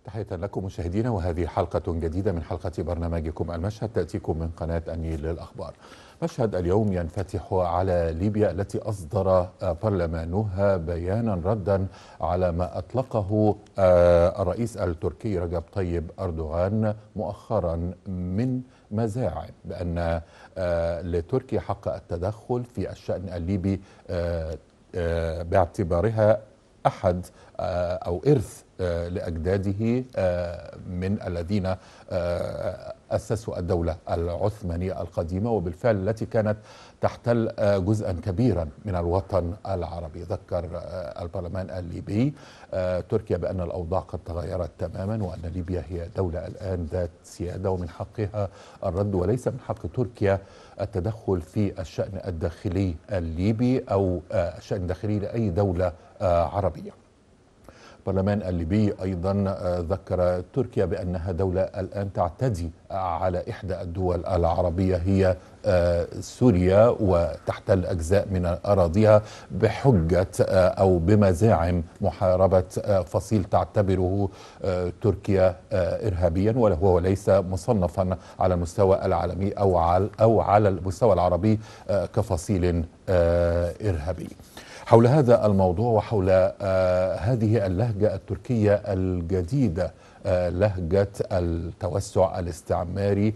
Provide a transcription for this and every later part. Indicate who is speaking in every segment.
Speaker 1: تحية لكم مشاهدينا، وهذه حلقة جديدة من حلقة برنامجكم المشهد تأتيكم من قناة النيل للأخبار. مشهد اليوم ينفتح على ليبيا التي أصدر برلمانها بيانا ردا على ما أطلقه الرئيس التركي رجب طيب أردوغان مؤخرا من مزاعم بأن لتركيا حق التدخل في الشأن الليبي باعتبارها أحد أو إرث لأجداده من الذين أسسوا الدولة العثمانية القديمة، وبالفعل التي كانت تحتل جزءا كبيرا من الوطن العربي. ذكر البرلمان الليبي تركيا بأن الأوضاع قد تغيرت تماما، وأن ليبيا هي دولة الآن ذات سيادة ومن حقها الرد، وليس من حق تركيا التدخل في الشأن الداخلي الليبي أو الشأن الداخلي لأي دولة عربية. البرلمان الليبي أيضا ذكر تركيا بأنها دولة الآن تعتدي على إحدى الدول العربية هي سوريا، وتحتل أجزاء من أراضيها بحجة أو بمزاعم محاربة فصيل تعتبره تركيا إرهابيا، وهو ليس مصنفا على المستوى العالمي أو على المستوى العربي كفصيل إرهابي. حول هذا الموضوع وحول هذه اللهجة التركية الجديدة، لهجة التوسع الاستعماري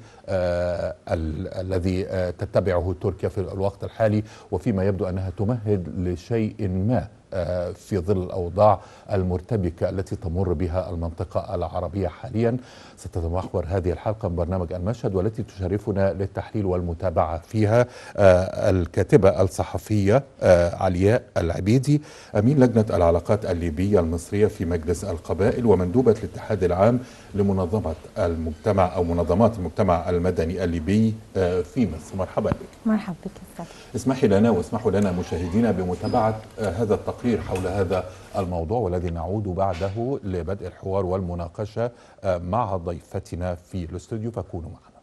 Speaker 1: الذي تتبعه تركيا في الوقت الحالي، وفيما يبدو أنها تمهد لشيء ما في ظل الأوضاع المرتبكة التي تمر بها المنطقة العربية حاليا. ستتمحور هذه الحلقة من برنامج المشهد، والتي تشرفنا للتحليل والمتابعة فيها الكاتبة الصحفية علياء العبيدي، أمين لجنة العلاقات الليبية المصرية في مجلس القبائل، ومندوبة الاتحاد العام لمنظمة المجتمع أو منظمات المجتمع المدني الليبي في مصر. مرحبا بك.
Speaker 2: مرحبا بك أستاذ.
Speaker 1: اسمحي لنا واسمحوا لنا مشاهدينا بمتابعة هذا التقرير حول هذا الموضوع، والذي نعود بعده لبدء الحوار والمناقشة مع ضيفتنا في الاستوديو، فكونوا معنا.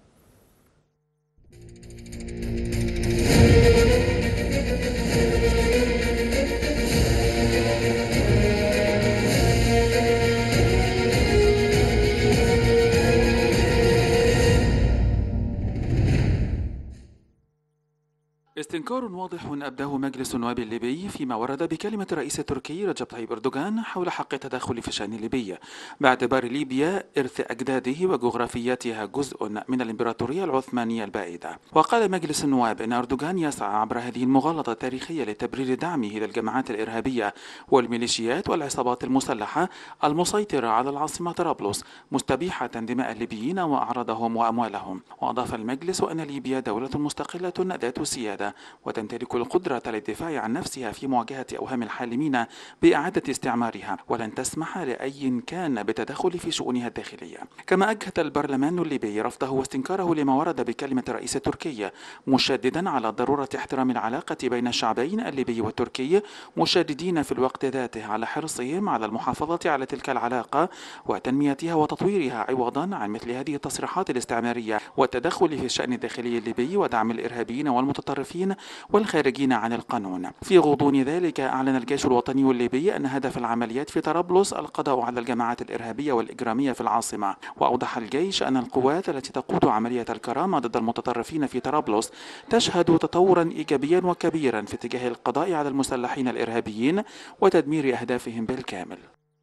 Speaker 3: استنكار واضح أبداه مجلس النواب الليبي فيما ورد بكلمة الرئيس التركي رجب طيب أردوغان حول حق التدخل في الشأن الليبي، باعتبار ليبيا إرث أجداده وجغرافياتها جزء من الإمبراطورية العثمانية البائدة. وقال مجلس النواب إن أردوغان يسعى عبر هذه المغالطة التاريخية لتبرير دعمه للجماعات الإرهابية والميليشيات والعصابات المسلحة المسيطرة على العاصمة طرابلس، مستبيحة دماء الليبيين وأعراضهم وأموالهم. وأضاف المجلس أن ليبيا دولة مستقلة ذات سيادة، وتمتلك القدرة للدفاع عن نفسها في مواجهة أوهام الحالمين بإعادة استعمارها، ولن تسمح لأي كان بالتدخل في شؤونها الداخلية. كما أجهد البرلمان الليبي رفضه واستنكاره لما ورد بكلمة الرئيس التركي، مشددا على ضرورة احترام العلاقة بين الشعبين الليبي والتركي، مشددين في الوقت ذاته على حرصهم على المحافظة على تلك العلاقة وتنميتها وتطويرها، عوضا عن مثل هذه التصريحات الاستعمارية والتدخل في الشأن الداخلي الليبي ودعم الإرهابيين والمتطرفين والخارجين عن القانون. في غضون ذلك أعلن الجيش الوطني الليبي أن هدف العمليات في طرابلس القضاء على الجماعات الإرهابية والإجرامية في العاصمة. وأوضح الجيش أن القوات التي تقود عملية الكرامة ضد المتطرفين في طرابلس تشهد تطورا إيجابيا وكبيرا في اتجاه القضاء على المسلحين الإرهابيين وتدمير أهدافهم بالكامل.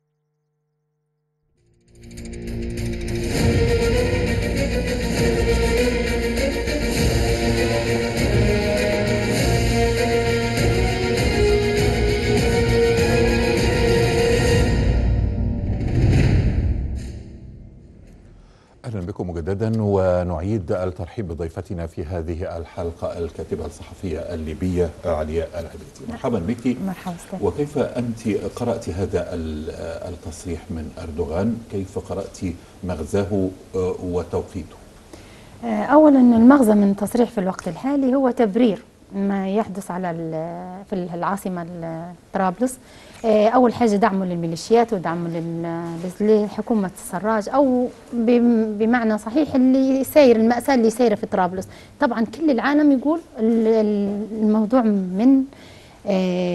Speaker 1: أهلا بكم مجددا، ونعيد الترحيب بضيفتنا في هذه الحلقة الكاتبة الصحفية الليبية علياء العبيدي. مرحبا بك.
Speaker 2: مرحبا.
Speaker 1: وكيف أنت قرأت هذا التصريح من أردوغان؟ كيف قرأت مغزاه وتوقيته؟
Speaker 2: أولا المغزى من التصريح في الوقت الحالي هو تبرير ما يحدث على في العاصمة طرابلس. أول حاجة دعمه للميليشيات ودعمه لحكومة السراج، أو بمعنى صحيح اللي ساير المأساة اللي سايرة في طرابلس. طبعا كل العالم يقول الموضوع من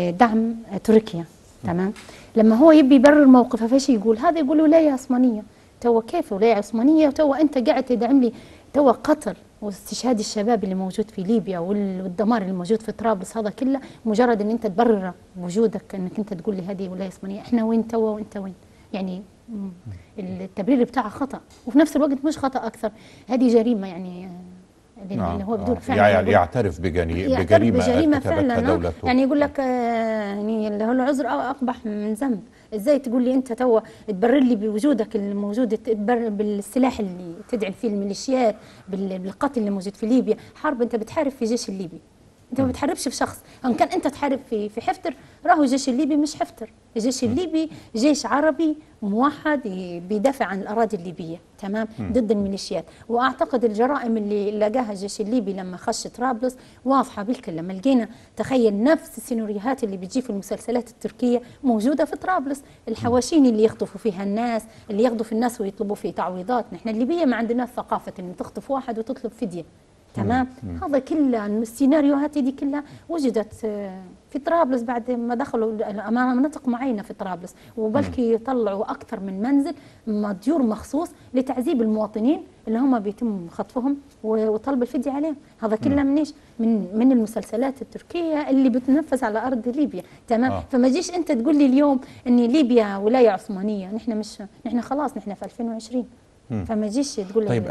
Speaker 2: دعم تركيا، تمام. لما هو يبي يبرر موقفه فايش يقول؟ هذا يقول ولاية عثمانية. توا كيف ولاية عثمانية، وتوا أنت قاعد تدعم لي توا قتل واستشهاد الشباب اللي موجود في ليبيا والدمار اللي موجود في طرابلس، هذا كله مجرد ان انت تبرر وجودك انك انت تقول لي هذه ولايه عثمانيه. احنا وين توا وانت وين؟ يعني التبرير بتاعها خطا، وفي نفس الوقت مش خطا اكثر، هذه جريمه يعني اللي هو بدون
Speaker 1: فعلا يعترف بجريمه
Speaker 2: فعلا
Speaker 1: دولته.
Speaker 2: يعني يقول لك يعني اللي هو العذر اقبح من ذنب. ازاي تقول لي انت توا تبرر لي بوجودك الموجود، تبرر بالسلاح اللي تدعم فيه الميليشيات، بالقتل اللي موجود في ليبيا؟ حرب، انت بتحارب في جيش الليبي، انت ما بتحاربش في شخص. ان كان انت تحارب في حفتر، راهو الجيش الليبي مش حفتر، الجيش الليبي جيش عربي موحد بيدافع عن الاراضي الليبيه، تمام، ضد الميليشيات. واعتقد الجرائم اللي لقاها الجيش الليبي لما خش طرابلس واضحه بالكل. لما لقينا تخيل نفس السيناريوهات اللي بتجي في المسلسلات التركيه موجوده في طرابلس، الحواشين اللي يخطفوا فيها الناس، اللي ياخذوا الناس ويطلبوا فيه تعويضات. نحن الليبيه ما عندناش ثقافه ان تخطف واحد وتطلب فديه، تمام. هذا كله السيناريوهات دي كلها وجدت في طرابلس بعد ما دخلوا امام مناطق معينه في طرابلس، وبلكي طلعوا اكثر من منزل مديور مخصوص لتعذيب المواطنين اللي هم بيتم خطفهم وطلب الفديه عليهم. هذا كله من ايش؟ من المسلسلات التركيه اللي بتنفذ على ارض ليبيا، تمام. فما تجيش انت تقول لي اليوم ان ليبيا ولايه عثمانيه، نحن مش، نحن خلاص نحن في 2020، فما تجيش تقول
Speaker 1: طيب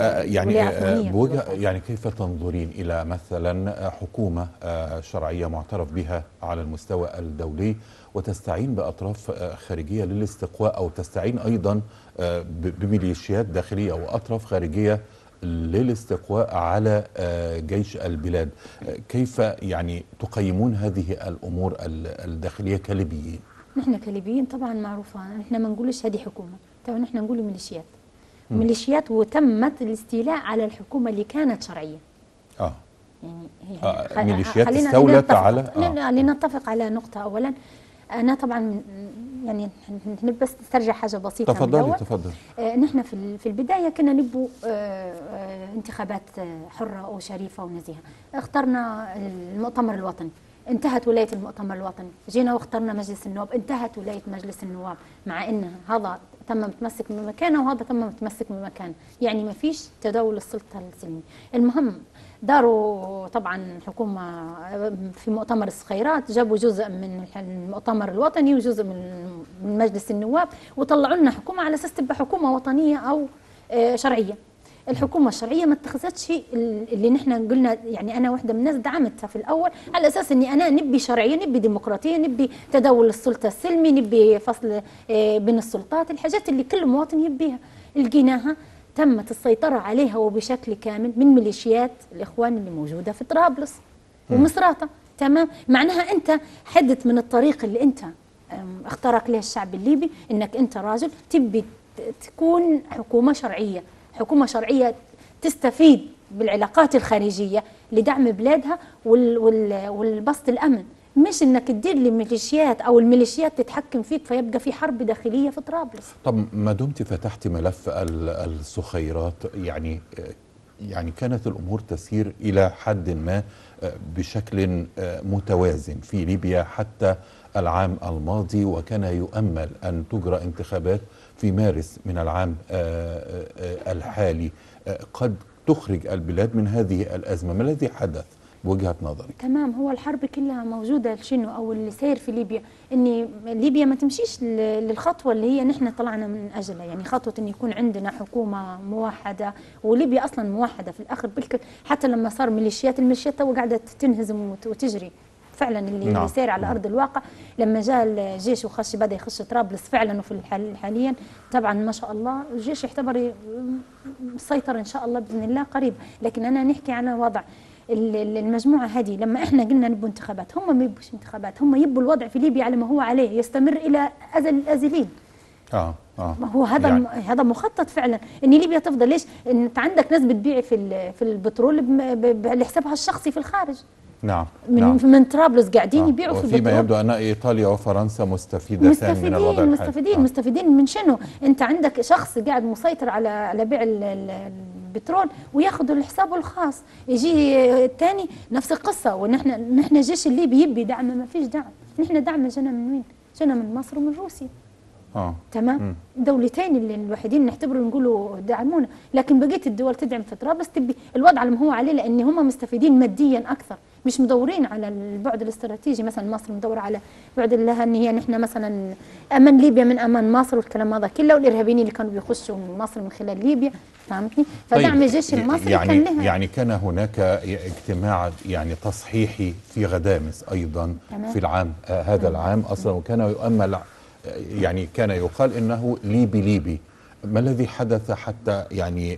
Speaker 1: يعني كيف تنظرين الى مثلا حكومه شرعيه معترف بها على المستوى الدولي وتستعين باطراف خارجيه للاستقواء، او تستعين ايضا بميليشيات داخليه واطراف خارجيه للاستقواء على جيش البلاد؟ كيف يعني تقيمون هذه الامور الداخليه كليبيين؟
Speaker 2: نحن كليبيين طبعا معروفه، نحن ما نقولش هذه حكومه، تو نحن نقول ميليشيات، ميليشيات، وتمت الاستيلاء على الحكومه اللي كانت شرعيه.
Speaker 1: يعني ميليشيات استولت على
Speaker 2: لنتفق على نقطه. اولا انا طبعا يعني بس نسترجع حاجه بسيطه.
Speaker 1: تفضل.
Speaker 2: نحن في البدايه كنا نبوا انتخابات حره وشريفه ونزيهه. اخترنا المؤتمر الوطني، انتهت ولايه المؤتمر الوطني، جينا واخترنا مجلس النواب، انتهت ولايه مجلس النواب، مع ان هذا تم متمسك بمكانه وهذا تم متمسك بمكانه، يعني ما فيش تداول السلطه السلمي. المهم داروا طبعا حكومه في مؤتمر الصخيرات، جابوا جزء من المؤتمر الوطني وجزء من مجلس النواب، وطلعوا لنا حكومه على اساس تبقى حكومه وطنيه او شرعيه. الحكومه الشرعيه ما اتخذتش اللي نحن قلنا، يعني انا واحده من الناس دعمتها في الاول على اساس اني انا نبي شرعيه، نبي ديمقراطيه، نبي تداول السلطه السلمي، نبي فصل بين السلطات، الحاجات اللي كل مواطن يبيها. لقيناها تمت السيطره عليها وبشكل كامل من ميليشيات الاخوان اللي موجوده في طرابلس ومصراته، تمام. معناها انت حدت من الطريق اللي انت اختارك له الشعب الليبي، انك انت راجل تبي تكون حكومه شرعيه، حكومة شرعية تستفيد بالعلاقات الخارجية لدعم بلادها والبسط الأمن، مش انك تدير لي ميليشيات او الميليشيات تتحكم فيك فيبقى في حرب داخلية في طرابلس.
Speaker 1: طب ما دمت فتحت ملف الصخيرات، يعني كانت الأمور تسير إلى حد ما بشكل متوازن في ليبيا حتى العام الماضي، وكان يؤمل أن تجرى انتخابات في مارس من العام الحالي قد تخرج البلاد من هذه الأزمة. ما الذي حدث بوجهة نظرك؟
Speaker 2: تمام، هو الحرب كلها موجودة شنو أو اللي سير في ليبيا، إن ليبيا ما تمشيش للخطوة اللي هي نحن طلعنا من أجلها، يعني خطوة إن يكون عندنا حكومة موحدة، وليبيا أصلا موحدة في الآخر بالكل. حتى لما صار الميليشيات تو قاعدة تنهزم وتجري فعلا اللي سير على أرض الواقع. لما جاء الجيش وخش بدأ يخش طرابلس فعلا، وفي حاليا طبعا ما شاء الله الجيش يعتبر مسيطر إن شاء الله بإذن الله قريب. لكن أنا نحكي عن وضع المجموعة هذه. لما احنا قلنا نبوا انتخابات، هم ما يبوش انتخابات، هم يبوا الوضع في ليبيا على ما هو عليه يستمر إلى أزل الأزلين. هو هذا يعني هذا مخطط فعلا ان ليبيا تفضل. ليش؟ انت عندك ناس بتبيع في البترول لحسابها الشخصي في الخارج.
Speaker 1: نعم
Speaker 2: من طرابلس قاعدين يبيعوا في البترول.
Speaker 1: وفيما يبدو ان ايطاليا وفرنسا مستفيدتان من الوضع الحالي.
Speaker 2: مستفيدين من شنو؟ انت عندك شخص قاعد مسيطر على بيع البترول وياخذوا لحسابه الخاص، يجي الثاني نفس القصه. ونحن الجيش الليبي يبي دعم، ما فيش دعم. نحن دعم جنا من وين؟ جنا من مصر ومن روسيا. تمام. دولتين اللي الوحيدين نعتبره نقولوا دعمونا، لكن بقيه الدول تدعم في طرابلس تبي الوضع على ما هو عليه، لان هم مستفيدين ماديا اكثر، مش مدورين على البعد الاستراتيجي. مثلا مصر مدوره على بعد لها ان هي نحن مثلا امن ليبيا من امان مصر والكلام هذا كله، والارهابيين اللي كانوا بيخشوا من مصر من خلال ليبيا، فهمتني؟ فدعم الجيش المصري كان لها.
Speaker 1: يعني كان هناك اجتماع يعني تصحيحي في غدامس ايضا في العام هذا العام اصلا، وكان يؤمل يعني كان يقال انه ليبي. ما الذي حدث حتى يعني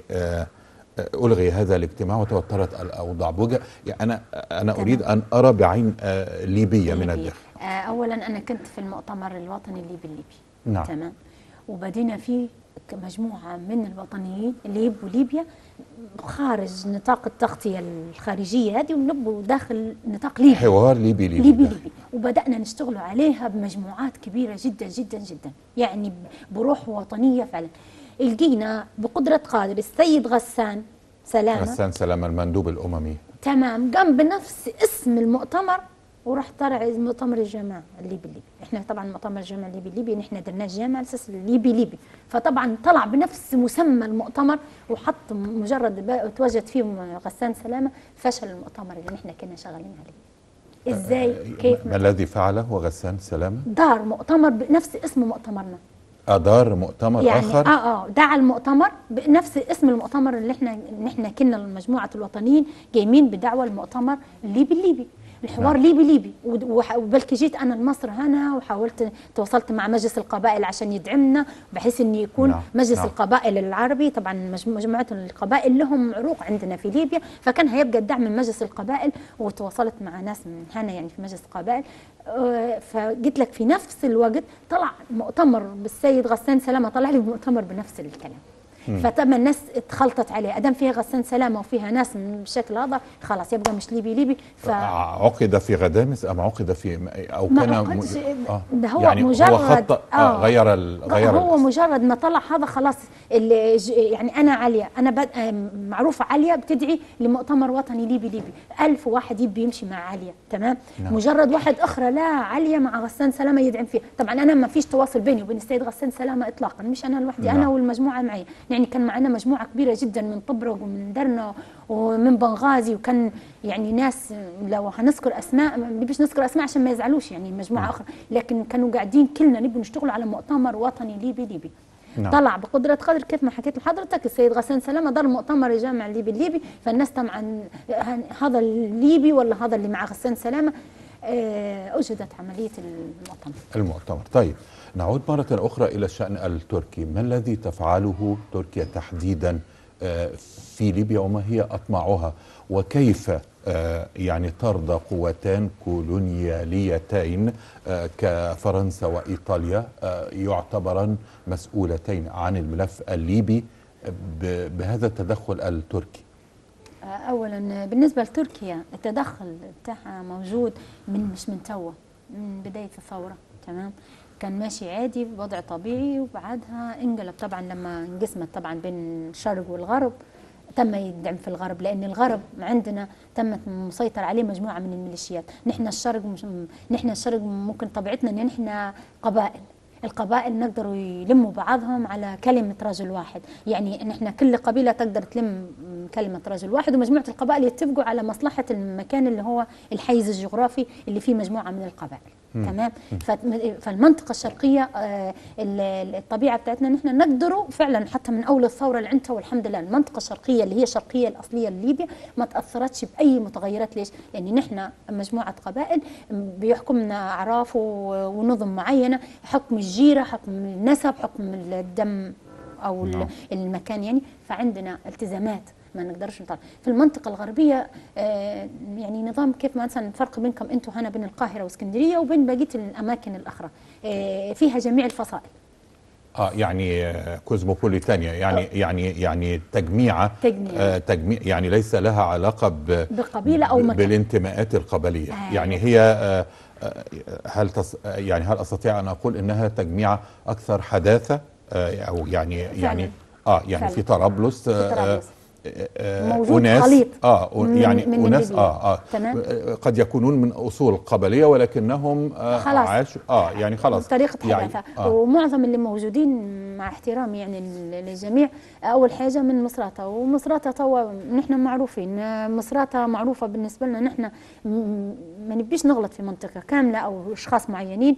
Speaker 1: ألغي هذا الاجتماع وتوترت الأوضاع؟ يعني أنا أريد أن أرى بعين ليبية من الداخل.
Speaker 2: أولا أنا كنت في المؤتمر الوطني الليبي.
Speaker 1: نعم.
Speaker 2: تمام. وبدينا فيه مجموعة من الوطنيين الليب وليبيا خارج نطاق التغطية الخارجية هذه، ونبوا داخل نطاق ليبي،
Speaker 1: حوار ليبي.
Speaker 2: وبدأنا نشتغل عليها بمجموعات كبيرة جدا جدا جدا، يعني بروح وطنية فعلا. لقينا بقدرة قادر السيد غسان سلامة
Speaker 1: المندوب الأممي،
Speaker 2: تمام، قام بنفس اسم المؤتمر وراح طلع مؤتمر الجامعة الليبي. احنا طبعا مؤتمر الجامعة الليبي نحن درناه جامعة على اساس ليبي، فطبعا طلع بنفس مسمى المؤتمر وحط مجرد تواجد فيه غسان سلامة، فشل المؤتمر اللي نحن كنا شغالين عليه. ازاي؟ كيف؟
Speaker 1: ما الذي فعله غسان سلامة؟
Speaker 2: دار مؤتمر بنفس اسم مؤتمرنا.
Speaker 1: أدار مؤتمر
Speaker 2: يعني
Speaker 1: آخر؟
Speaker 2: دعا المؤتمر بنفس اسم المؤتمر اللي احنا كنا مجموعة الوطنيين جايين بدعوة المؤتمر الليبي. الحوار ليبي وبلكي جيت انا لمصر هنا وحاولت تواصلت مع مجلس القبائل عشان يدعمنا بحيث ان يكون مجلس القبائل العربي، طبعا مجموعه القبائل لهم عروق عندنا في ليبيا، فكان هيبقى الدعم من مجلس القبائل، وتواصلت مع ناس من هنا يعني في مجلس القبائل. فقلت لك في نفس الوقت طلع مؤتمر بالسيد غسان سلامة، طلع لي مؤتمر بنفس الكلام. فتم الناس اتخلطت عليه، ادام فيها غسان سلامه وفيها ناس من بالشكل هذا خلاص يبقى مش ليبي.
Speaker 1: عقد في غدامس ام عقد في او كان
Speaker 2: ده هو
Speaker 1: يعني
Speaker 2: مجرد
Speaker 1: هو خط غير
Speaker 2: هو مجرد ما طلع هذا خلاص. يعني انا عليا، انا معروفه عليا بتدعي لمؤتمر وطني ليبي 1000 واحد يبي يمشي مع عليا، تمام. مجرد واحد اخرى لا عليا مع غسان سلامه يدعم فيه. طبعا انا ما فيش تواصل بيني وبين السيد غسان سلامه اطلاقا، مش انا لوحدي، انا والمجموعه معي، يعني كان معنا مجموعة كبيرة جدا من طبرق ومن درنا ومن بنغازي، وكان يعني ناس لو هنذكر اسماء ما نبيش نذكر اسماء عشان ما يزعلوش يعني مجموعة اخرى، لكن كانوا قاعدين كلنا نبي نشتغل على مؤتمر وطني ليبي. طلع بقدرة قدر كيف ما حكيت لحضرتك السيد غسان سلامة دار مؤتمر الجامعة الليبي، فالناس طبعا هذا الليبي ولا هذا اللي مع غسان سلامة. أجدت عملية
Speaker 1: المؤتمر. طيب نعود مرة أخرى إلى الشأن التركي. ما الذي تفعله تركيا تحديدا في ليبيا وما هي أطماعها، وكيف يعني ترضى قوتان كولونياليتين كفرنسا وإيطاليا يعتبران مسؤولتين عن الملف الليبي بهذا التدخل التركي؟
Speaker 2: أولا بالنسبة لتركيا التدخل بتاعها موجود مش من توا، من بداية الثورة، تمام. كان ماشي عادي بوضع طبيعي، وبعدها انقلب طبعا لما انقسمت طبعا بين الشرق والغرب، تم يدعم في الغرب، لان الغرب عندنا تمت مسيطر عليه مجموعه من الميليشيات. نحن الشرق ممكن طبيعتنا ان نحن القبائل نقدروا يلموا بعضهم على كلمة رجل واحد، يعني نحن كل قبيلة تقدر تلم كلمة رجل واحد، ومجموعة القبائل يتفقوا على مصلحة المكان اللي هو الحيز الجغرافي اللي فيه مجموعة من القبائل، تمام. فالمنطقة الشرقية الطبيعة بتاعتنا نحن نقدروا فعلا حتى من أول الثورة اللي عندها، والحمد لله المنطقة الشرقية اللي هي الشرقية الأصلية لليبيا ما تأثرتش بأي متغيرات. ليش؟ لأن نحن مجموعة قبائل بيحكمنا أعراف ونظم معينة، حكم الجيرة، حكم النسب، حكم الدم أو المكان يعني، فعندنا التزامات ما نقدرش نطلع. في المنطقة الغربية يعني نظام كيف مثلا الفرق بينكم انتم هنا بين القاهرة واسكندرية وبين بقية الأماكن الأخرى، فيها جميع الفصائل.
Speaker 1: يعني كوزموبوليتانيا، يعني تجميع يعني ليس لها علاقة
Speaker 2: بقبيلة أو مكان،
Speaker 1: بالانتماءات القبلية. يعني هي هل أستطيع أن أقول إنها تجميع أكثر حداثة أو يعني
Speaker 2: فعلا.
Speaker 1: في طرابلس
Speaker 2: موجود
Speaker 1: أناس
Speaker 2: خليط
Speaker 1: يعني
Speaker 2: من
Speaker 1: أناس
Speaker 2: تمام.
Speaker 1: قد يكونون من أصول قبلية ولكنهم
Speaker 2: خلاص
Speaker 1: عاشوا يعني خلاص
Speaker 2: طريقة
Speaker 1: يعني
Speaker 2: حياة ومعظم اللي موجودين مع احترامي يعني للجميع، أول حاجة من مصراتة، ومصراتة توا نحن معروفين، مصراتة معروفة بالنسبة لنا نحن، ما نبيش نغلط في منطقة كاملة أو أشخاص معينين.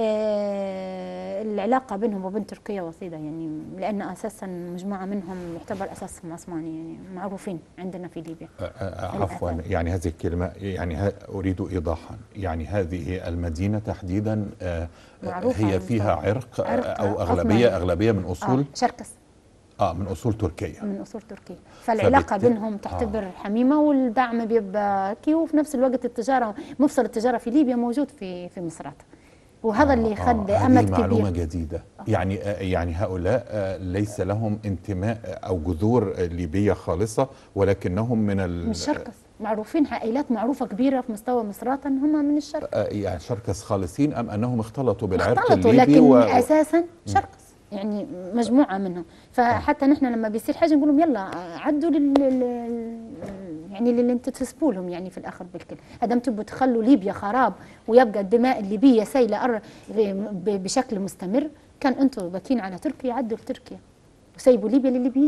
Speaker 2: العلاقة بينهم وبين تركيا وطيدة يعني، لأن أساسا مجموعة منهم يعتبر أساسهم عثماني يعني، معروفين عندنا في ليبيا.
Speaker 1: عفوا يعني هذه الكلمة يعني أريد إيضاحا، يعني هذه المدينة تحديدا هي فيها عرق أو أغلبية من أصول
Speaker 2: شركس،
Speaker 1: من أصول تركية،
Speaker 2: من أصول تركيا، فالعلاقة بينهم تعتبر حميمة، والدعم بيبقى كي، وفي نفس الوقت التجارة، مفصل التجارة في ليبيا موجود في مصراتة، وهذا اللي خد أمد كبير.
Speaker 1: معلومة جديدة. يعني هؤلاء ليس لهم انتماء أو جذور ليبية خالصة، ولكنهم من
Speaker 2: الشركس، معروفين، عائلات معروفة كبيرة في مستوى مصراتة ان هم من الشركس.
Speaker 1: يعني شركس خالصين أم أنهم اختلطوا بالعرق
Speaker 2: اختلطوا
Speaker 1: الليبي
Speaker 2: لكن أساسا شركس يعني، مجموعة منهم. فحتى نحن لما بيصير حاجة نقول لهم يلا عدوا يعني اللي انتم تسبوا لهم يعني في الاخر بالكل، ادام تبوا تخلوا ليبيا خراب ويبقى الدماء الليبيه سيله بشكل مستمر، كان انتم باكين على تركيا، عدوا لتركيا وسيبوا ليبيا للليبيين.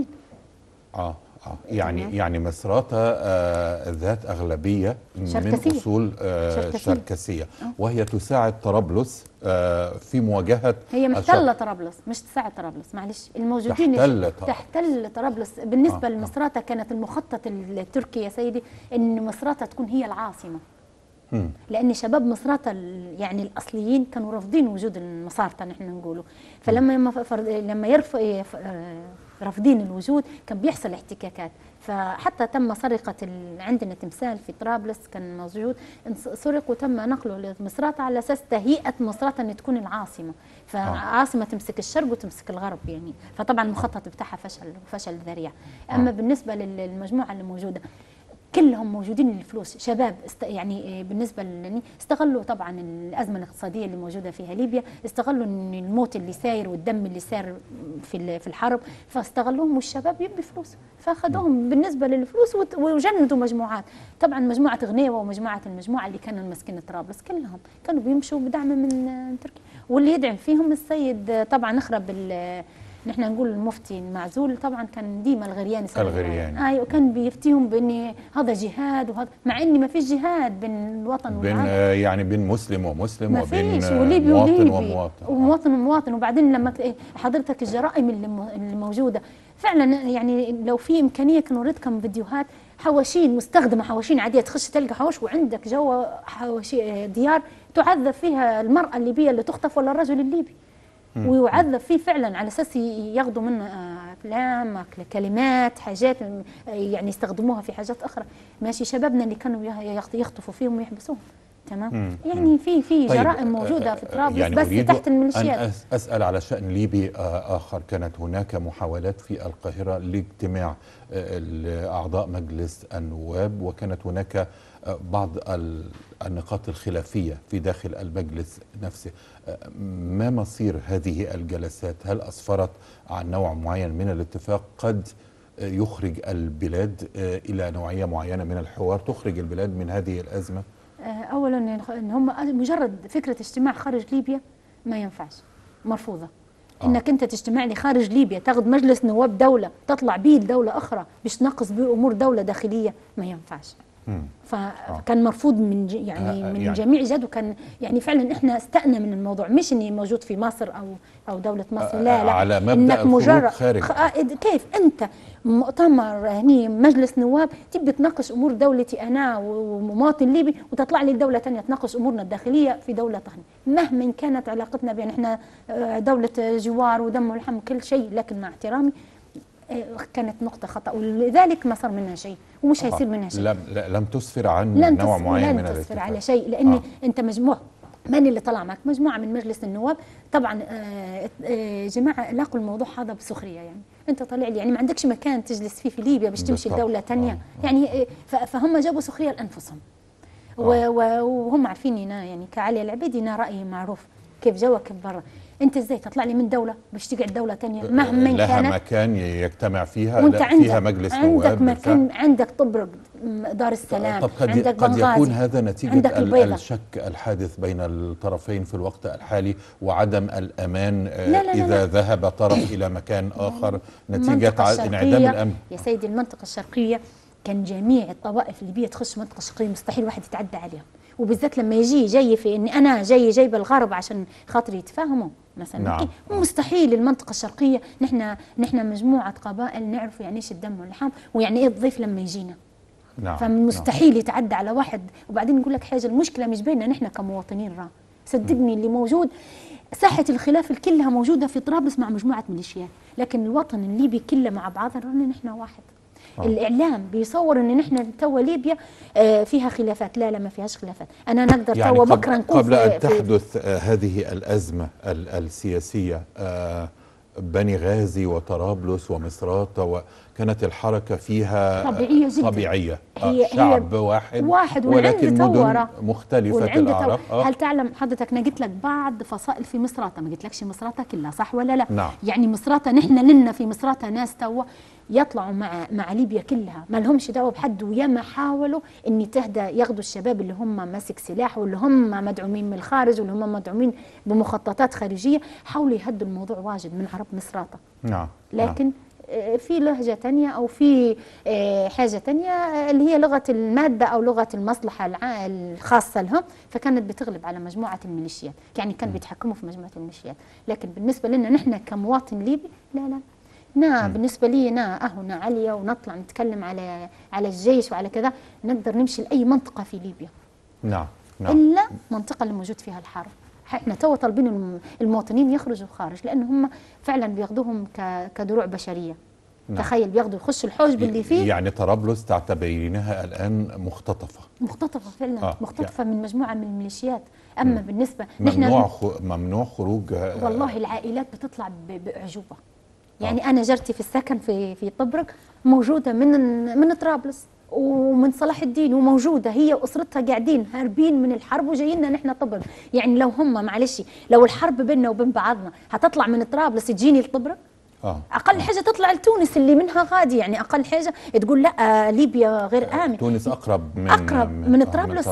Speaker 1: يعني مصراتة ذات أغلبية من أصول شركسية، وهي تساعد طرابلس في مواجهة،
Speaker 2: هي محتلة طرابلس، مش تساعد طرابلس، معلش، الموجودين تحتل طرابلس. بالنسبة لمصراتة كانت المخطط التركي يا سيدي ان مصراتة تكون هي العاصمة، لأن شباب مصراتة يعني الأصليين كانوا رافضين وجود المصارتة نحن نقوله، لما رافضين الوجود كان بيحصل احتكاكات، فحتى تم سرقة عندنا تمثال في طرابلس كان موجود، سرق وتم نقله لمصراتة على أساس تهيئة مصراتة أن تكون العاصمة، فعاصمة تمسك الشرق وتمسك الغرب يعني، فطبعا المخطط بتاعها فشل ذريع. أما بالنسبة للمجموعة اللي موجودة كلهم موجودين للفلوس، شباب يعني بالنسبه لنا استغلوا طبعا الازمه الاقتصاديه اللي موجوده فيها ليبيا، استغلوا ان الموت اللي ساير والدم اللي ساير في الحرب، فاستغلوهم والشباب يبي فلوس، فاخذوهم بالنسبه للفلوس وجندوا مجموعات، طبعا مجموعه غنيوه ومجموعه اللي كانوا ماسكين طرابلس كلهم كانوا بيمشوا بدعم من تركيا، واللي يدعم فيهم السيد طبعا اخرب نحن نقول المفتي المعزول، طبعا كان ديما الغرياني ايوه، كان بيفتيهم بان هذا جهاد، وهذا مع ان ما فيش جهاد بين الوطن والعرب،
Speaker 1: يعني بين مسلم ومسلم،
Speaker 2: وبين
Speaker 1: مواطن ومواطن،
Speaker 2: ومواطن ومواطن. وبعدين لما حضرتك الجرائم اللي موجوده فعلا يعني، لو في امكانيه كان نوريكم فيديوهات حواشين مستخدمه، حواشين عاديه، تخش تلقى حوش وعندك جوا حواشي ديار تعذب فيها المراه الليبيه اللي تخطف ولا الرجل الليبي، ويعذب فيه فعلا على اساس ياخذوا منه افلام، كلمات، حاجات يعني يستخدموها في حاجات اخرى، ماشي، شبابنا اللي كانوا يخطفوا فيهم ويحبسوهم، تمام. يعني في جرائم موجوده في طرابلس يعني، بس تحت الميليشيات.
Speaker 1: أن اسال على شان ليبي اخر، كانت هناك محاولات في القاهره لاجتماع اعضاء مجلس النواب، وكانت هناك بعض النقاط الخلافية في داخل المجلس نفسه. ما مصير هذه الجلسات؟ هل أسفرت عن نوع معين من الاتفاق قد يخرج البلاد إلى نوعية معينة من الحوار تخرج البلاد من هذه الأزمة؟
Speaker 2: أولا إن هم مجرد فكرة اجتماع خارج ليبيا ما ينفعش، مرفوضة. انك انت تجتمع لي خارج ليبيا، تاخذ مجلس نواب دولة تطلع بيه لدولة أخرى باش تنقص بيه أمور دولة داخلية، ما ينفعش. فكان مرفوض من من جميع جد، وكان يعني فعلا احنا استأنا من الموضوع، مش اني موجود في مصر او دولة مصر، لا
Speaker 1: على مبدأ مجرد خارج.
Speaker 2: كيف انت مؤتمر هني مجلس نواب تبي تناقش امور دولتي انا ومواطن ليبي، وتطلع لي دولة ثانية تناقش امورنا الداخلية في دولة ثانية، مهما كانت علاقتنا بين احنا دولة جوار ودم ولحم كل شيء، لكن مع احترامي كانت نقطة خطأ، ولذلك ما صار منها شيء ومش هيصير منها شيء.
Speaker 1: لم تسفر عن نوع معين من الاتفاق.
Speaker 2: لن تسفر على شيء، لأن أنت مجموعة، من اللي طلع معك؟ مجموعة من مجلس النواب، طبعا جماعة لاقوا الموضوع هذا بسخرية، يعني أنت طالع لي يعني ما عندكش مكان تجلس فيه في ليبيا باش تمشي لدولة ثانية، يعني فهم جابوا سخرية لأنفسهم. وهم عارفين يعني كعلي العبيدي رأيي معروف كيف جوا كيف برا، انت ازاي تطلع لي من دوله باش تقعد دوله ثانيه مهما
Speaker 1: لها
Speaker 2: كانت
Speaker 1: مكان يجتمع فيها،
Speaker 2: وانت
Speaker 1: فيها مجلس نواب،
Speaker 2: عندك مكان، عندك طبرق، دار السلام،
Speaker 1: طب
Speaker 2: عندك
Speaker 1: قد
Speaker 2: بنغازي،
Speaker 1: يكون هذا نتيجة
Speaker 2: الشك
Speaker 1: الحادث بين الطرفين في الوقت الحالي وعدم الأمان
Speaker 2: لا
Speaker 1: إذا ذهب طرف إلى مكان آخر نتيجة انعدام الأمن.
Speaker 2: يا سيدي المنطقة الشرقية كان جميع الطوائف الليبية تخش المنطقة الشرقية، مستحيل واحد يتعدى عليها، وبالذات لما جاي في اني انا جايبه الغرب عشان خاطر يتفاهموا مثلا.
Speaker 1: نعم.
Speaker 2: مستحيل المنطقه الشرقيه نحن مجموعه قبائل نعرفوا يعني ايش الدم واللحم ويعني ايه الضيف لما يجينا.
Speaker 1: نعم.
Speaker 2: فمستحيل يتعدى على واحد. وبعدين نقول لك حاجه، المشكله مش بيننا نحن كمواطنين، صدقني اللي موجود ساحه الخلاف كلها موجوده في طرابلس مع مجموعه ميليشيات، لكن الوطن الليبي كله مع بعضنا رانا نحن واحد. الإعلام بيصور إن نحن توا ليبيا فيها خلافات، لا ما فيهاش خلافات. أنا نقدر
Speaker 1: يعني
Speaker 2: توا بكرة نكون
Speaker 1: قبل أن تحدث هذه الأزمة السياسية بني غازي وطرابلس ومصراتة وكانت الحركة فيها
Speaker 2: طبيعية جدا،
Speaker 1: طبيعية.
Speaker 2: هي
Speaker 1: شعب
Speaker 2: واحد
Speaker 1: ولكن مدن مختلفة الأعراق.
Speaker 2: هل تعلم حضرتك أنا قلت لك بعض فصائل في مصراتة، ما قلت لكش مصراتة كلها، صح ولا لا؟
Speaker 1: نعم.
Speaker 2: يعني مصراتة نحن لنا في مصراتة ناس توا يطلعوا مع ليبيا كلها، ما لهمش دعوه بحد، وياما حاولوا ان تهدى ياخذوا الشباب اللي هم ماسك سلاح واللي هم مدعومين من الخارج واللي هم مدعومين بمخططات خارجيه، حاولوا يهدوا الموضوع واجد من عرب مصراتة.
Speaker 1: نعم.
Speaker 2: لكن في لهجه ثانيه او في حاجه ثانيه اللي هي لغه الماده او لغه المصلحه الخاصه لهم، فكانت بتغلب على مجموعه الميليشيات، يعني كان بيتحكموا في مجموعه الميليشيات. لكن بالنسبه لنا نحن كمواطن ليبي لا بالنسبة لي أهنا عالية ونطلع نتكلم على الجيش وعلى كذا، نقدر نمشي لأي منطقة في ليبيا.
Speaker 1: نعم.
Speaker 2: إلا المنطقة اللي موجود فيها الحرب. احنا تو طالبين المواطنين يخرجوا خارج، لأن هم فعلا بياخذوهم كدروع بشرية. نعم. تخيل بياخذوا يخشوا الحوجب اللي فيه.
Speaker 1: يعني طرابلس تعتبرينها الآن مختطفة
Speaker 2: فعلا. مختطفة من مجموعة من الميليشيات. أما بالنسبة
Speaker 1: ممنوع خروج.
Speaker 2: والله العائلات بتطلع بأعجوبة. يعني أنا جرتي في السكن في طبرق موجودة من طرابلس ومن صلاح الدين، وموجودة هي وأسرتها قاعدين هاربين من الحرب وجايين نحن طبرق. يعني لو هم معلش لو الحرب بيننا وبين بعضنا هتطلع من طرابلس تجيني لطبرق؟ أقل حاجة تطلع لتونس اللي منها غادي، يعني أقل حاجة تقول لا ليبيا غير آمن.
Speaker 1: تونس أقرب
Speaker 2: من طرابلس،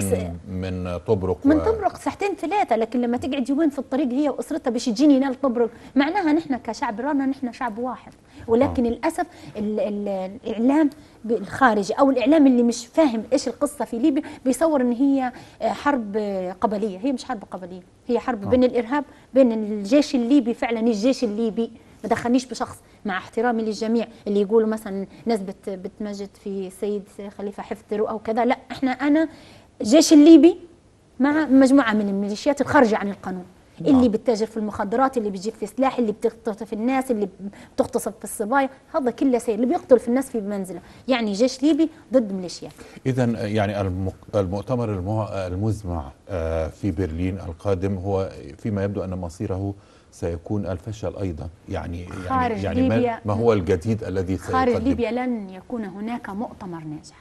Speaker 1: من طبرق
Speaker 2: من طبرق ساعتين ثلاثة، لكن لما تقعد يومين في الطريق هي وأسرتها باش تجيني نال طبرق، معناها نحن كشعب رانا نحن شعب واحد. ولكن للأسف الإعلام الخارجي أو الإعلام اللي مش فاهم إيش القصة في ليبيا بيصور إن هي حرب قبلية. هي مش حرب قبلية، هي حرب بين الإرهاب بين الجيش الليبي. فعلا الجيش الليبي ما دخلنيش بشخص، مع احترامي للجميع اللي يقولوا مثلا ناس بتمجد في السيد خليفة حفتر أو كذا، لا أنا الجيش الليبي مع مجموعة من الميليشيات الخارجة عن القانون، اللي بتتاجر في المخدرات، اللي بتجيب في سلاح، اللي بتقتل الناس، اللي بتغتصب في الصبايا، هذا كله سير، اللي بيقتل في الناس في منزله، يعني جيش ليبي ضد ميليشيات.
Speaker 1: إذا يعني المؤتمر المزمع في برلين القادم هو فيما يبدو أن مصيره سيكون الفشل أيضا. يعني ما هو الجديد الذي سيقدم؟
Speaker 2: خارج ليبيا لن يكون هناك مؤتمر ناجح.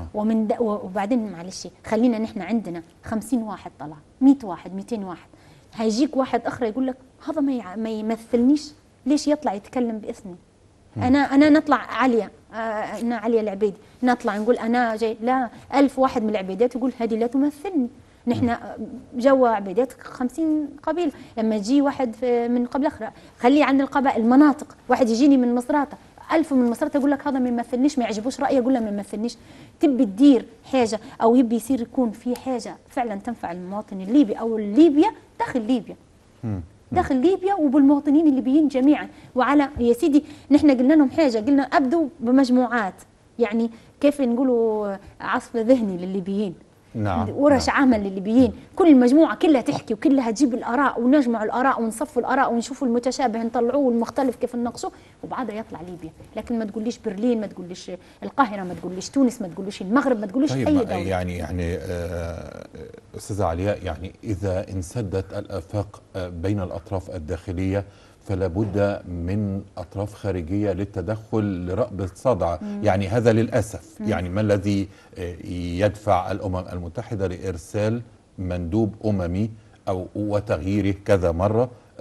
Speaker 2: وبعدين معلش خلينا نحن عندنا 50 واحد طلع، 100 واحد، 200 واحد، هيجيك واحد اخر يقول لك هذا ما يمثلنيش، ليش يطلع يتكلم باسمي؟ انا نطلع عليا، انا عليا العبيدي، نطلع نقول انا جاي، لا 1000 واحد من العبيدات يقول هذه لا تمثلني. نحن جوا عبيدات 50 قبيله، لما يجي واحد من قبل اخرى خليه عن القبائل المناطق، واحد يجيني من مصراتة 1000 من مصراتة يقول لك هذا ما يمثلنيش، ما يعجبوش رايي، يقول له ما يمثلنيش. تبي تدير حاجه او يبي يصير يكون في حاجه فعلا تنفع المواطن الليبي او ليبيا داخل ليبيا، داخل ليبيا وبالمواطنين الليبيين جميعا. وعلى يا سيدي نحن قلنا لهم حاجه، قلنا ابدوا بمجموعات، يعني كيف نقولوا عصف ذهني للليبيين.
Speaker 1: نعم.
Speaker 2: ورش عمل للليبيين، كل المجموعه كلها تحكي وكلها تجيب الاراء، ونجمع الاراء ونصفوا الاراء ونشوفوا المتشابه نطلعوه والمختلف كيف نناقشوه، وبعدها يطلع ليبيا. لكن ما تقوليش برلين، ما تقوليش القاهره، ما تقوليش تونس، ما تقوليش المغرب، ما تقوليش
Speaker 1: طيب
Speaker 2: اي دوله.
Speaker 1: يعني استاذه علياء، يعني اذا انسدت الافاق بين الاطراف الداخليه فلا بد من أطراف خارجية للتدخل لرأب الصدع. يعني هذا للأسف. يعني ما الذي يدفع الأمم المتحدة لإرسال مندوب أممي وتغييره كذا مرة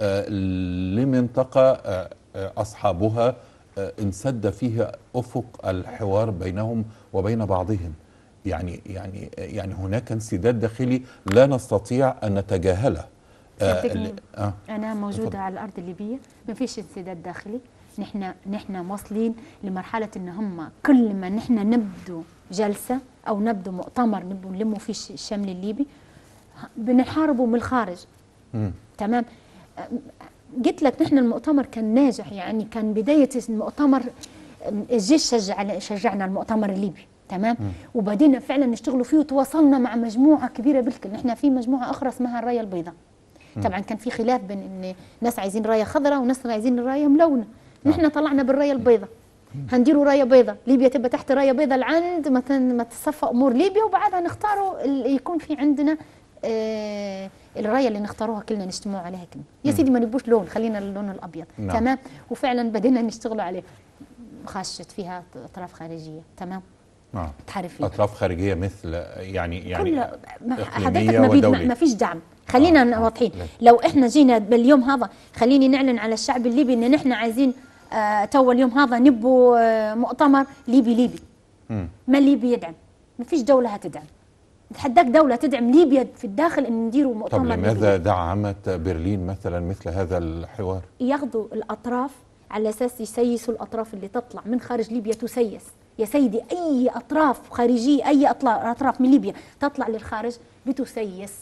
Speaker 1: لمنطقة أصحابها انسد فيها أفق الحوار بينهم وبين بعضهم. يعني هناك انسداد داخلي لا نستطيع أن نتجاهله.
Speaker 2: أنا موجودة على الأرض الليبية، ما فيش انسداد داخلي. نحن واصلين لمرحلة إن هم كل ما نحن نبدو جلسة أو نبدو مؤتمر نبدو نلموا فيه الشمل الليبي بنحاربوا من الخارج. تمام. قلت لك نحن المؤتمر كان ناجح، يعني كان بداية المؤتمر الجيش شجعنا المؤتمر الليبي. تمام. وبدينا فعلا نشتغلوا فيه وتواصلنا مع مجموعة كبيرة بالكل. نحن في مجموعة أخرى اسمها الراية البيضاء. طبعا كان في خلاف بين ان ناس عايزين رايه خضراء وناس عايزين رايه ملونه. نحن طلعنا بالرايه البيضاء، هنديروا رايه بيضاء، ليبيا تبقى تحت رايه بيضاء لعند ما تصفى امور ليبيا، وبعدها نختاروا يكون في عندنا الرايه اللي نختاروها كلنا نجتمعوا عليها كلنا. يا سيدي ما نبوش لون، خلينا اللون الابيض. تمام. وفعلا بدينا نشتغلوا عليه. خشت فيها اطراف خارجيه. تمام.
Speaker 1: تحارب فيها اطراف خارجيه مثل يعني
Speaker 2: حضرتك ما فيش دعم. خلينا واضحين. لو احنا جينا باليوم هذا خليني نعلن على الشعب الليبي ان نحن عايزين تو اليوم هذا نبوا مؤتمر ليبي. ما ليبي يدعم، ما فيش دوله هتدعم. نتحداك دوله تدعم ليبيا في الداخل ان نديروا مؤتمر.
Speaker 1: طب لماذا دعمت برلين مثلا مثل هذا الحوار؟
Speaker 2: ياخذوا الاطراف على اساس يسيسوا الاطراف اللي تطلع من خارج ليبيا تسيس. يا سيدي اي اطراف خارجيه، اي اطراف من ليبيا تطلع للخارج بتسيس.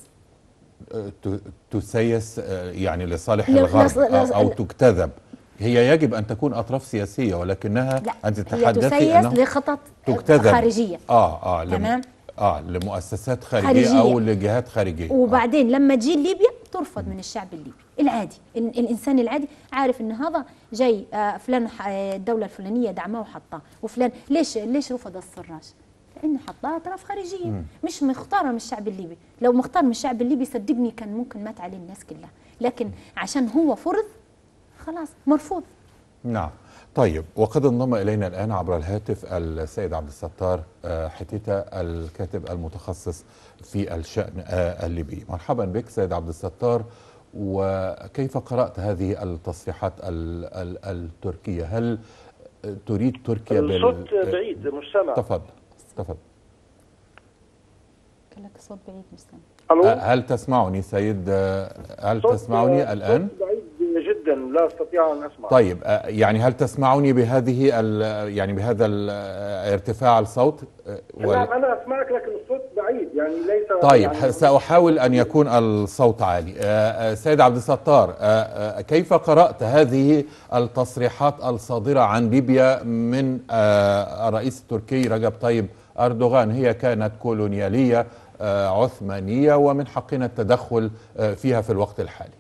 Speaker 1: تسيس يعني لصالح الغرب او تكتذب. هي يجب ان تكون اطراف سياسيه، ولكنها انت تتحدثي
Speaker 2: انه لخطط خارجيه.
Speaker 1: تمام. لمؤسسات خارجيه او لجهات خارجيه.
Speaker 2: وبعدين لما تجي ليبيا ترفض من الشعب الليبي العادي. الانسان العادي عارف ان هذا جاي فلان الدوله الفلانيه دعماه وحطاه، وفلان ليش رفض السراج؟ لانه حطها اطراف خارجيه. مش مختاره من الشعب الليبي. لو مختار من الشعب الليبي صدقني كان ممكن مات عليه الناس كلها، لكن عشان هو فرض خلاص مرفوض.
Speaker 1: نعم. طيب، وقد انضم الينا الان عبر الهاتف السيد عبد الستار حتيتة الكاتب المتخصص في الشأن الليبي. مرحبا بك سيد عبد الستار. وكيف قرأت هذه التصريحات التركية؟ هل تريد تركيا
Speaker 4: الصوت بعيد مش سامع.
Speaker 1: تفضل.
Speaker 2: لك الصوت بعيد مش سامع.
Speaker 1: هل تسمعني سيد؟ هل تسمعني الآن؟
Speaker 4: صوت بعيد جدا، لا استطيع ان اسمع.
Speaker 1: طيب، يعني هل تسمعني بهذه يعني بهذا ارتفاع الصوت؟
Speaker 4: نعم انا اسمعك، لكن الصوت بعيد يعني ليس.
Speaker 1: طيب يعني ساحاول ان يكون الصوت عالي. سيد عبد الستار، كيف قرأت هذه التصريحات الصادرة عن ليبيا من الرئيس التركي رجب طيب أردوغان؟ هي كانت كولونيالية عثمانية ومن حقنا التدخل فيها في الوقت الحالي.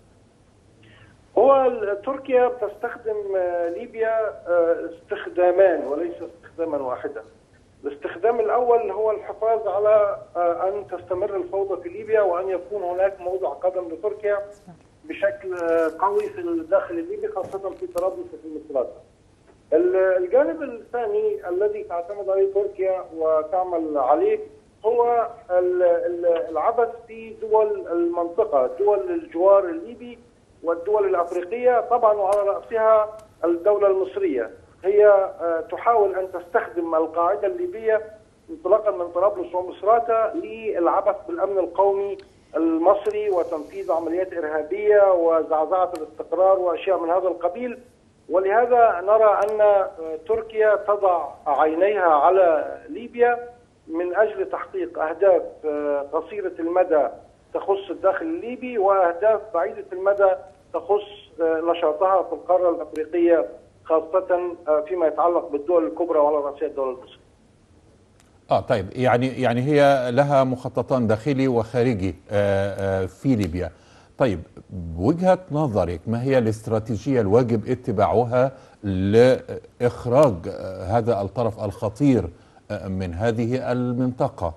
Speaker 4: هو تركيا تستخدم ليبيا استخدامان وليس استخداما واحدا. الاستخدام الأول هو الحفاظ على أن تستمر الفوضى في ليبيا وأن يكون هناك موضع قدم لتركيا بشكل قوي في الداخل الليبي، خاصة في طرابلس وفي مصراتة. الجانب الثاني الذي تعتمد عليه تركيا وتعمل عليه هو العبث في دول المنطقة، دول الجوار الليبي والدول الأفريقية طبعا، وعلى رأسها الدولة المصرية. هي تحاول أن تستخدم القاعدة الليبية انطلاقا من طرابلس ومصراتة للعبث بالأمن القومي المصري وتنفيذ عمليات إرهابية وزعزعة الاستقرار وأشياء من هذا القبيل. ولهذا نرى أن تركيا تضع عينيها على ليبيا من أجل تحقيق أهداف قصيرة المدى تخص الداخل الليبي وأهداف بعيدة المدى تخص نشاطها في القارة الأفريقية، خاصة فيما يتعلق بالدول الكبرى وعلى رأسها الدولة المصرية.
Speaker 1: طيب، يعني هي لها مخططان داخلي وخارجي في ليبيا. طيب، بوجهة نظرك ما هي الاستراتيجية الواجب اتباعها لإخراج هذا الطرف الخطير من هذه المنطقة؟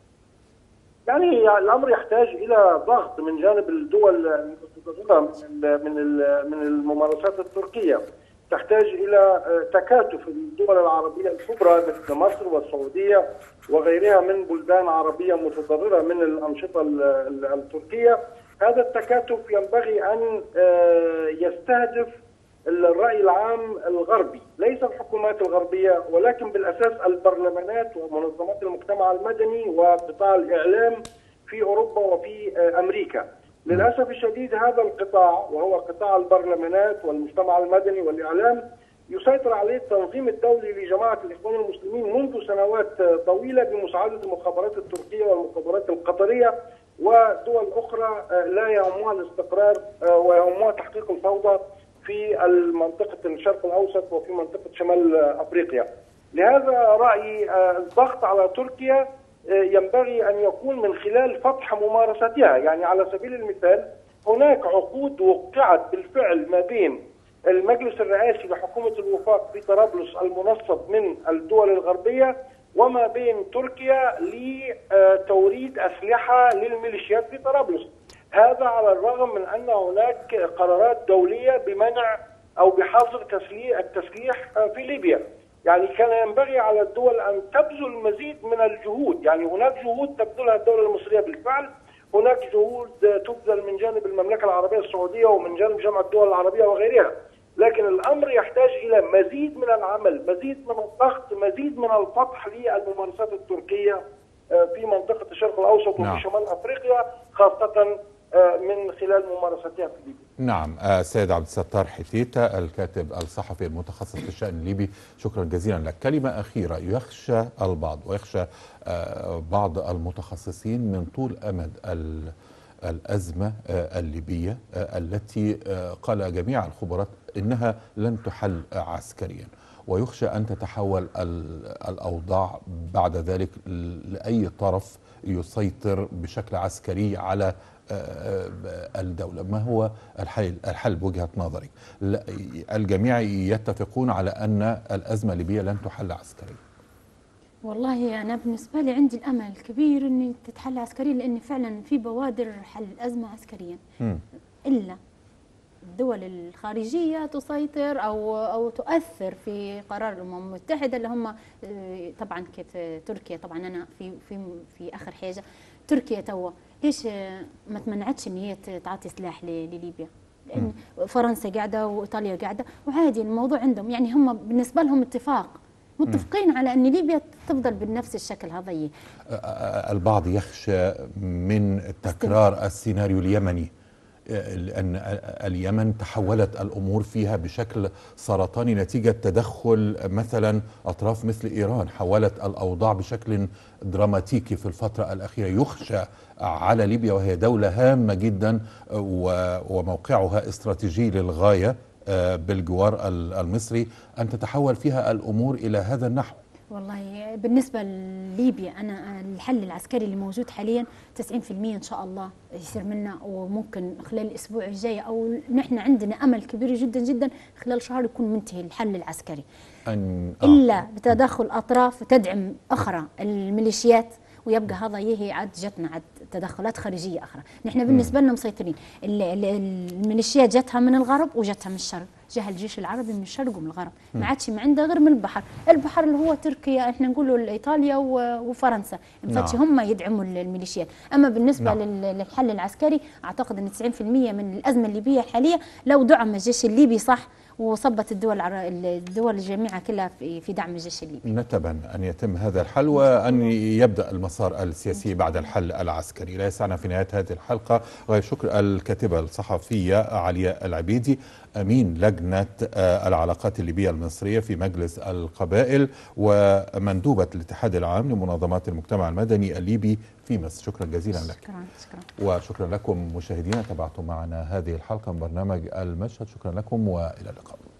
Speaker 4: يعني الأمر يحتاج إلى ضغط من جانب الدول المتضررة من الممارسات التركية. تحتاج إلى تكاتف الدول العربية الكبرى مثل مصر والسعودية وغيرها من بلدان عربية متضررة من الأنشطة التركية هذا التكاتف ينبغي أن يستهدف الرأي العام الغربي، ليس الحكومات الغربية ولكن بالأساس البرلمانات ومنظمات المجتمع المدني وقطاع الإعلام في أوروبا وفي أمريكا. للأسف الشديد هذا القطاع وهو قطاع البرلمانات والمجتمع المدني والإعلام يسيطر عليه التنظيم الدولي لجماعة الإخوان المسلمين منذ سنوات طويلة بمساعدة المخابرات التركية والمخابرات القطرية ودول أخرى لا يهمها الاستقرار ويهمها تحقيق الفوضى في منطقة الشرق الأوسط وفي منطقة شمال أفريقيا. لهذا رأيي الضغط على تركيا ينبغي أن يكون من خلال فتح ممارستها. يعني على سبيل المثال هناك عقود وقعت بالفعل ما بين المجلس الرئاسي لحكومة الوفاق في طرابلس المنصب من الدول الغربية وما بين تركيا لتوريد أسلحة للميليشيات في طرابلس. هذا على الرغم من أن هناك قرارات دولية بمنع أو بحظر التسليح في ليبيا. يعني كان ينبغي على الدول أن تبذل مزيد من الجهود. يعني هناك جهود تبذلها الدولة المصرية بالفعل، هناك جهود تبذل من جانب المملكة العربية السعودية ومن جانب جامعة الدول العربية وغيرها، لكن الأمر يحتاج إلى مزيد من العمل، مزيد من الضغط، مزيد من الفتح للممارسات التركية في منطقة الشرق الأوسط وفي شمال أفريقيا خاصة من خلال ممارستها في ليبيا.
Speaker 1: نعم. سيد عبد الستار حتيتة الكاتب الصحفي المتخصص في الشأن الليبي، شكرا جزيلا لك. كلمة أخيرة، يخشى البعض ويخشى بعض المتخصصين من طول أمد الأزمة الليبية التي قال جميع الخبراء إنها لن تحل عسكريا، ويخشى أن تتحول الأوضاع بعد ذلك لأي طرف يسيطر بشكل عسكري على الدولة. ما هو الحل بوجهة نظرك؟ الجميع يتفقون على أن الأزمة الليبية لن تحل عسكريا.
Speaker 2: والله أنا بالنسبة لي عندي الأمل كبير أن تتحل عسكريا، لأن فعلا في بوادر حل الأزمة عسكريا. إلا الدول الخارجية تسيطر أو تؤثر في قرار الأمم المتحدة اللي هم طبعا كيف تركيا. طبعا أنا في آخر حاجة تركيا توا ليش ما تمنعتش ان هي تعطي سلاح لليبيا؟ لان فرنسا قاعده وايطاليا قاعده وعادي الموضوع عندهم. يعني هم بالنسبه لهم متفقين على ان ليبيا تفضل بنفس الشكل هذا.
Speaker 1: البعض يخشى من تكرار السيناريو اليمني، لأن اليمن تحولت الأمور فيها بشكل سرطاني نتيجة تدخل مثلا أطراف مثل إيران، حولت الأوضاع بشكل دراماتيكي في الفترة الأخيرة. يخشى على ليبيا وهي دولة هامة جدا وموقعها استراتيجي للغاية بالجوار المصري أن تتحول فيها الأمور إلى هذا النحو.
Speaker 2: والله بالنسبة لليبيا أنا الحل العسكري اللي موجود حاليا 90% إن شاء الله يصير منا، وممكن خلال الأسبوع الجاي أو نحن عندنا أمل كبير جدا جدا خلال شهر يكون منتهي الحل العسكري. إلا بتدخل أطراف تدعم أخرى الميليشيات، ويبقى هذا يهي عاد جتنا عاد تدخلات خارجية أخرى. نحن بالنسبة لنا مسيطرين. الميليشيات جتها من الغرب وجتها من الشرق، جه الجيش العربي من الشرق ومن الغرب، ما عادش ما عنده غير من البحر اللي هو تركيا، احنا نقولوا ايطاليا وفرنسا، مفتش هم يدعموا الميليشيات. اما بالنسبه للحل العسكري اعتقد ان 90% من الازمه الليبيه الحاليه لو دعم الجيش الليبي صح وصبت الدول الجميعة كلها في دعم الجيش الليبي.
Speaker 1: نتمنى أن يتم هذا الحل وأن يبدأ المسار السياسي بعد الحل العسكري. لا يسعنا في نهاية هذه الحلقة غير شكر الكاتبة الصحفية علياء العبيدي، أمين لجنة العلاقات الليبية المصرية في مجلس القبائل ومندوبة الاتحاد العام لمنظمات المجتمع المدني الليبي في مصر. شكرا جزيلا لك.
Speaker 2: شكرا.
Speaker 1: وشكرا لكم مشاهدينا، تابعتم معنا هذه الحلقة من برنامج المشهد. شكرا لكم وإلى اللقاء.